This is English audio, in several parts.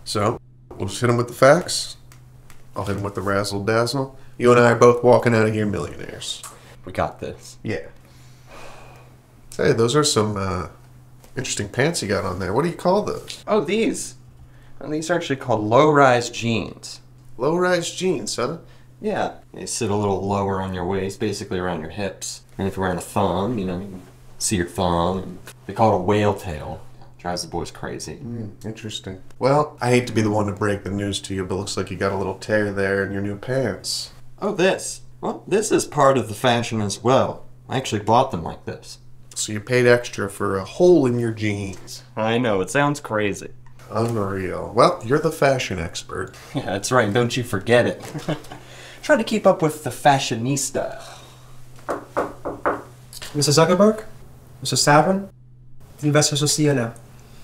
So, we'll just hit him with the facts. I'll hit him with the razzle dazzle. You and I are both walking out of here millionaires. We got this. Yeah. Hey, those are some interesting pants you got on there. What do you call those? Oh, these. And these are actually called low-rise jeans. Low-rise jeans, huh? Yeah. They sit a little lower on your waist, basically around your hips. And if you're wearing a thong, you know, you can see your thong. They call it a whale tail. Drives the boys crazy. Interesting. Well, I hate to be the one to break the news to you, but looks like you got a little tear there in your new pants. Oh, this. Well, this is part of the fashion as well. I actually bought them like this. So you paid extra for a hole in your jeans. I know, it sounds crazy. Unreal. Well, you're the fashion expert. Yeah, that's right, don't you forget it. Try to keep up with the fashionista. Mr. Zuckerberg? Mr. Savin? The investors will see you now.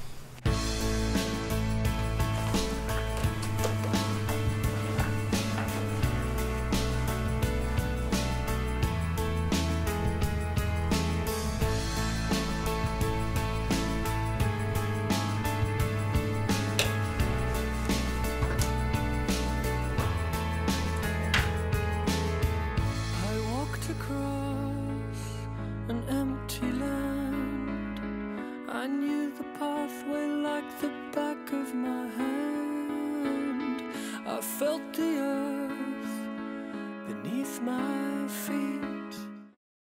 An empty land. I knew the pathway like the back of my hand. I felt the earth beneath my